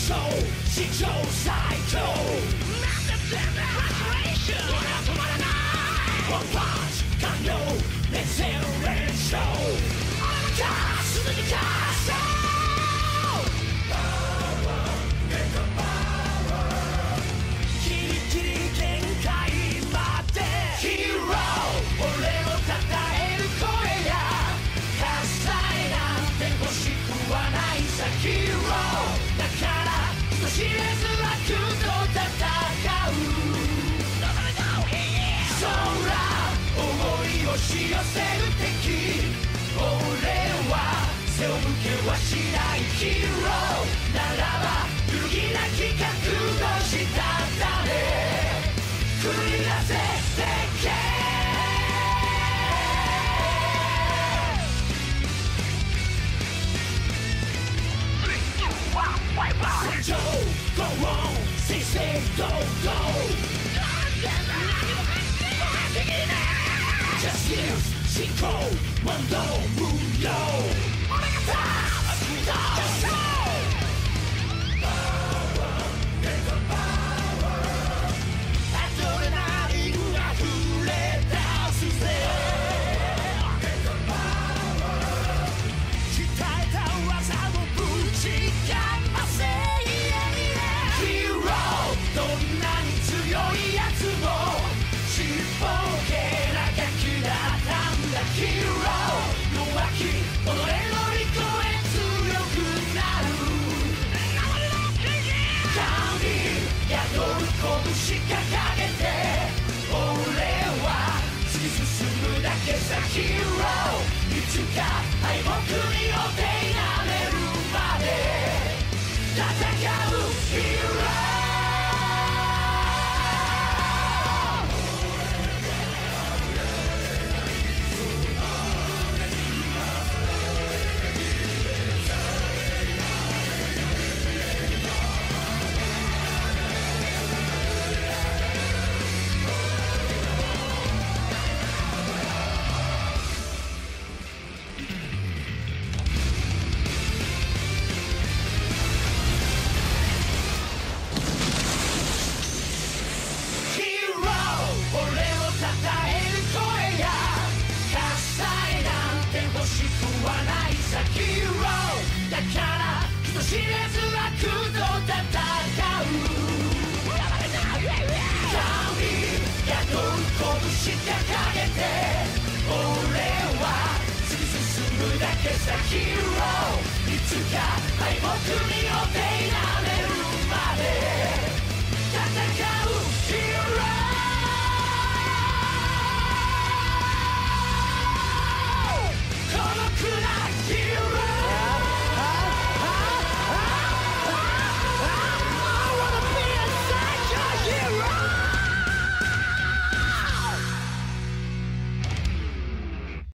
勝史上最強なんだ全部フラストレーション俺は止まらないワンパンチ完了熱戦連勝俺の勝つすぐに勝つパワーメガパワーギリギリ限界までヒーロー俺を称える声や喝采なんて欲しくはないさヒーローだから人知れず悪と戦う空思い押し寄せる敵俺は背を向けはしないヒーローならば揺るぎなき覚悟したため繰り出せ世間戦場 Go on 先生 Go Go Justice 進行問答無用俺が立つ決勝パワーメガパワーアドレナリンが溢れ出すぜメガパワー鍛えた技をぶちかませヒーローどんなに強いやつもちっぽけなガキだったんだヒーロー弱き己乗り越え強くなる神宿る拳掲げて俺は突き進むだけさヒーローいつか敗北にお手なめるまで戦うヒーローヒーローいつか敗北にお手な